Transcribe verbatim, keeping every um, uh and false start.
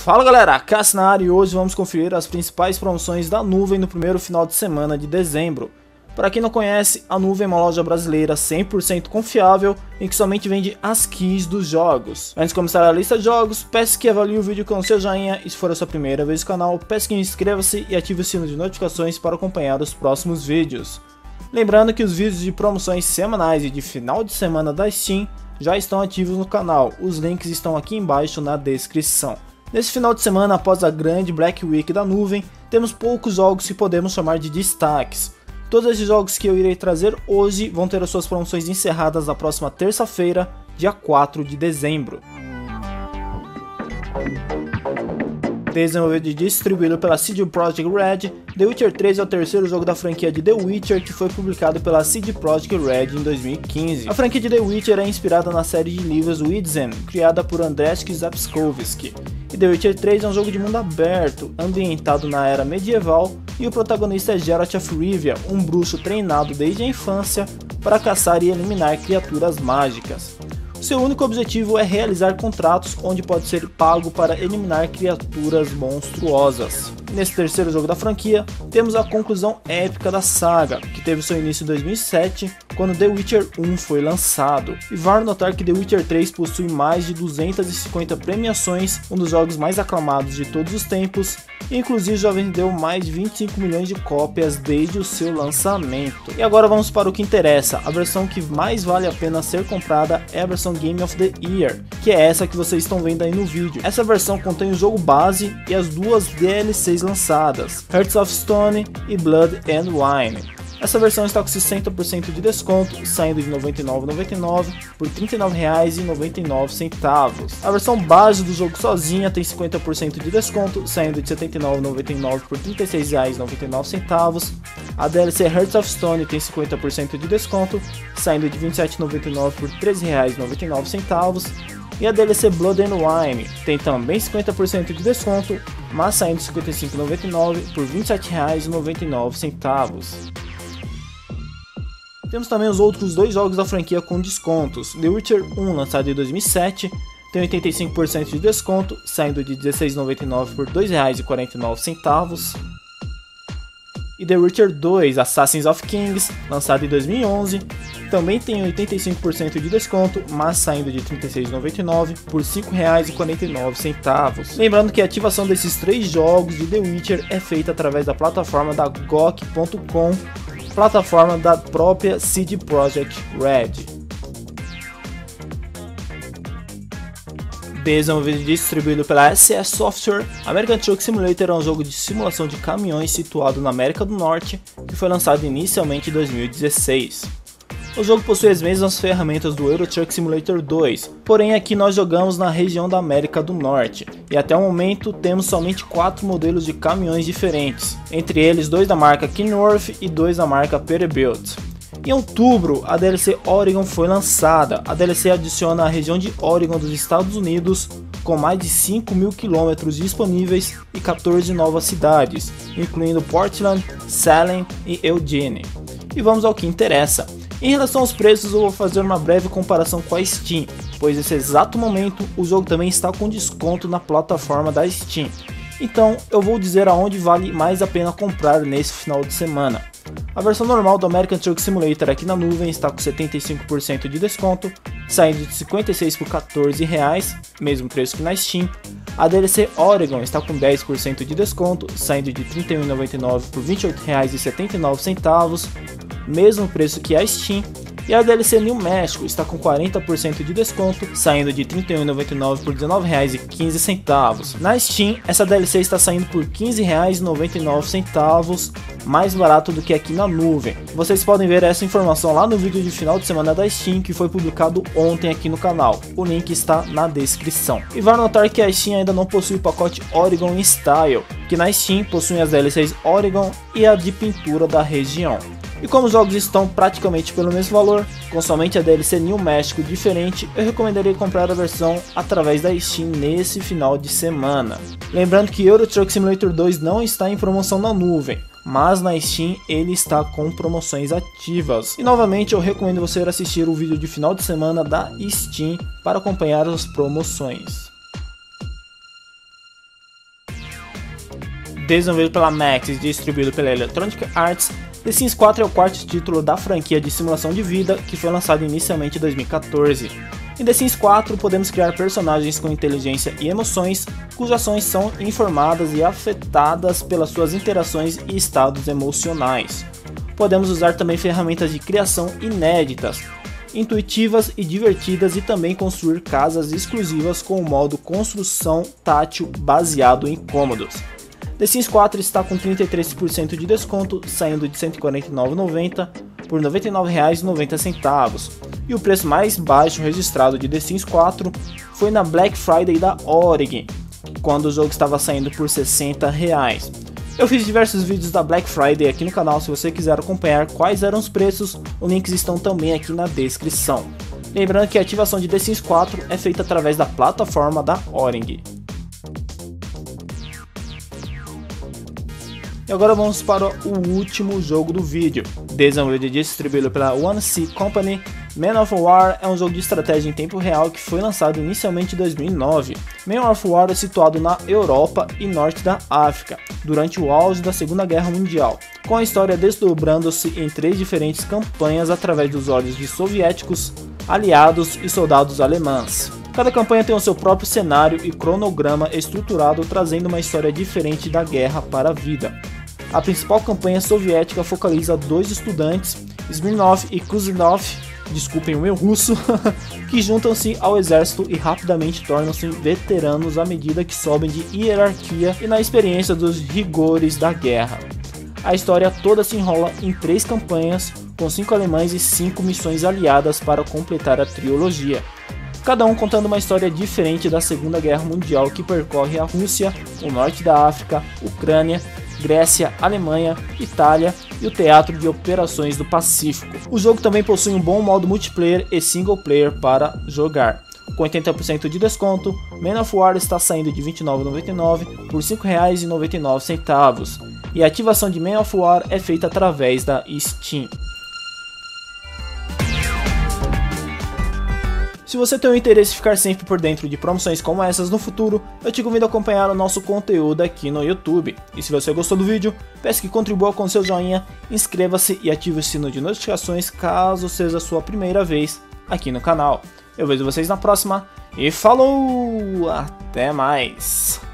Fala galera, Cássio na área e hoje vamos conferir as principais promoções da Nuvem no primeiro final de semana de dezembro. Para quem não conhece, a Nuvem é uma loja brasileira cem por cento confiável em que somente vende as keys dos jogos. Antes de começar a lista de jogos, peço que avalie o vídeo com o seu joinha e se for a sua primeira vez no canal, peço que inscreva-se e ative o sino de notificações para acompanhar os próximos vídeos. Lembrando que os vídeos de promoções semanais e de final de semana da Steam já estão ativos no canal, os links estão aqui embaixo na descrição. Nesse final de semana, após a grande Black Week da Nuvem, temos poucos jogos que podemos chamar de destaques. Todos esses jogos que eu irei trazer hoje vão ter as suas promoções encerradas na próxima terça-feira, dia quatro de dezembro. Desenvolvido e distribuído pela C D Projekt Red, The Witcher três é o terceiro jogo da franquia de The Witcher que foi publicado pela C D Projekt Red em dois mil e quinze. A franquia de The Witcher é inspirada na série de livros Wiedźmin, criada por Andrzej Sapkowski. E The Witcher três é um jogo de mundo aberto, ambientado na era medieval, e o protagonista é Geralt of Rivia, um bruxo treinado desde a infância para caçar e eliminar criaturas mágicas. Seu único objetivo é realizar contratos onde pode ser pago para eliminar criaturas monstruosas. Nesse terceiro jogo da franquia, temos a conclusão épica da saga, que teve seu início em dois mil e sete, quando The Witcher um foi lançado. E vale notar que The Witcher três possui mais de duzentas e cinquenta premiações, um dos jogos mais aclamados de todos os tempos, e inclusive já vendeu mais de vinte e cinco milhões de cópias desde o seu lançamento. E agora vamos para o que interessa, a versão que mais vale a pena ser comprada é a versão Game of the Year, que é essa que vocês estão vendo aí no vídeo. Essa versão contém o jogo base e as duas D L Cs lançadas, Hearts of Stone e Blood and Wine. Essa versão está com sessenta por cento de desconto, saindo de noventa e nove reais e noventa e nove centavos por trinta e nove reais e noventa e nove centavos. A versão base do jogo sozinha tem cinquenta por cento de desconto, saindo de setenta e nove reais e noventa e nove centavos por trinta e seis reais e noventa e nove centavos. A D L C Hearts of Stone tem cinquenta por cento de desconto, saindo de vinte e sete reais e noventa e nove centavos por treze reais e noventa e nove centavos. E a D L C Blood and Wine tem também cinquenta por cento de desconto, mas saindo de cinquenta e cinco reais e noventa e nove centavos por vinte e sete reais e noventa e nove centavos. Temos também os outros dois jogos da franquia com descontos. The Witcher um, lançado em dois mil e sete, tem oitenta e cinco por cento de desconto, saindo de dezesseis reais e noventa e nove centavos por dois reais e quarenta e nove centavos. E The Witcher dois, Assassins of Kings, lançado em dois mil e onze, também tem oitenta e cinco por cento de desconto, mas saindo de trinta e seis reais e noventa e nove centavos por cinco reais e quarenta e nove centavos. Lembrando que a ativação desses três jogos de The Witcher é feita através da plataforma da G O G ponto com, plataforma da própria C D Projekt Red. Desenvolvido e distribuído pela S S Software, American Truck Simulator é um jogo de simulação de caminhões situado na América do Norte, que foi lançado inicialmente em dois mil e dezesseis. O jogo possui as mesmas ferramentas do Euro Truck Simulator dois, porém aqui nós jogamos na região da América do Norte, e até o momento temos somente quatro modelos de caminhões diferentes, entre eles dois da marca Kenworth e dois da marca Peterbilt. Em outubro, a D L C Oregon foi lançada. A D L C adiciona a região de Oregon dos Estados Unidos, com mais de cinco mil quilômetros disponíveis e quatorze novas cidades, incluindo Portland, Salem e Eugene. E vamos ao que interessa. Em relação aos preços, eu vou fazer uma breve comparação com a Steam, pois nesse exato momento o jogo também está com desconto na plataforma da Steam. Então eu vou dizer aonde vale mais a pena comprar nesse final de semana. A versão normal do American Truck Simulator aqui na Nuvem está com setenta e cinco por cento de desconto, saindo de cinquenta e seis reais por quatorze reais, mesmo preço que na Steam. A D L C Oregon está com dez por cento de desconto, saindo de trinta e um reais e noventa e nove centavos por vinte e oito reais e setenta e nove centavos, mesmo preço que a Steam. E a D L C New México está com quarenta por cento de desconto, saindo de trinta e um reais e noventa e nove centavos por dezenove reais e quinze centavos. Na Steam, essa D L C está saindo por quinze reais e noventa e nove centavos, mais barato do que aqui na Nuvem. Vocês podem ver essa informação lá no vídeo de final de semana da Steam, que foi publicado ontem aqui no canal. O link está na descrição. E vale notar que a Steam ainda não possui o pacote Oregon Style, que na Steam possui as D L Cs Oregon e a de pintura da região. E como os jogos estão praticamente pelo mesmo valor, com somente a D L C New México diferente, eu recomendaria comprar a versão através da Steam nesse final de semana. Lembrando que Euro Truck Simulator dois não está em promoção na Nuvem, mas na Steam ele está com promoções ativas. E novamente eu recomendo você assistir o vídeo de final de semana da Steam para acompanhar as promoções. Desenvolvido pela Maxis e distribuído pela Electronic Arts, The Sims quatro é o quarto título da franquia de simulação de vida que foi lançado inicialmente em dois mil e quatorze. Em The Sims quatro, podemos criar personagens com inteligência e emoções, cujas ações são informadas e afetadas pelas suas interações e estados emocionais. Podemos usar também ferramentas de criação inéditas, intuitivas e divertidas, e também construir casas exclusivas com o modo construção tátil baseado em cômodos. The Sims quatro está com trinta e três por cento de desconto, saindo de cento e quarenta e nove reais e noventa centavos por noventa e nove reais e noventa centavos. E o preço mais baixo registrado de The Sims quatro foi na Black Friday da Origin, quando o jogo estava saindo por sessenta reais. Eu fiz diversos vídeos da Black Friday aqui no canal, se você quiser acompanhar quais eram os preços, os links estão também aqui na descrição. Lembrando que a ativação de The Sims quatro é feita através da plataforma da Origin. E agora vamos para o último jogo do vídeo. Desenvolvido e distribuído pela One C Company, Man of War é um jogo de estratégia em tempo real que foi lançado inicialmente em dois mil e nove. Man of War é situado na Europa e norte da África, durante o auge da Segunda Guerra Mundial, com a história desdobrando-se em três diferentes campanhas através dos olhos de soviéticos, aliados e soldados alemães. Cada campanha tem o seu próprio cenário e cronograma estruturado, trazendo uma história diferente da guerra para a vida. A principal campanha soviética focaliza dois estudantes, Smirnov e Kuznetsov, desculpem o meu russo, que juntam-se ao exército e rapidamente tornam-se veteranos à medida que sobem de hierarquia e na experiência dos rigores da guerra. A história toda se enrola em três campanhas, com cinco alemães e cinco missões aliadas para completar a trilogia, cada um contando uma história diferente da Segunda Guerra Mundial que percorre a Rússia, o norte da África, Ucrânia, Grécia, Alemanha, Itália e o Teatro de Operações do Pacífico. O jogo também possui um bom modo multiplayer e single player para jogar. Com oitenta por cento de desconto, Man of War está saindo de vinte e nove reais e noventa e nove centavos por cinco reais e noventa e nove centavos, e a ativação de Man of War é feita através da Steam. Se você tem o interesse em ficar sempre por dentro de promoções como essas no futuro, eu te convido a acompanhar o nosso conteúdo aqui no YouTube. E se você gostou do vídeo, peço que contribua com seu joinha, inscreva-se e ative o sino de notificações caso seja a sua primeira vez aqui no canal. Eu vejo vocês na próxima e falou! Até mais!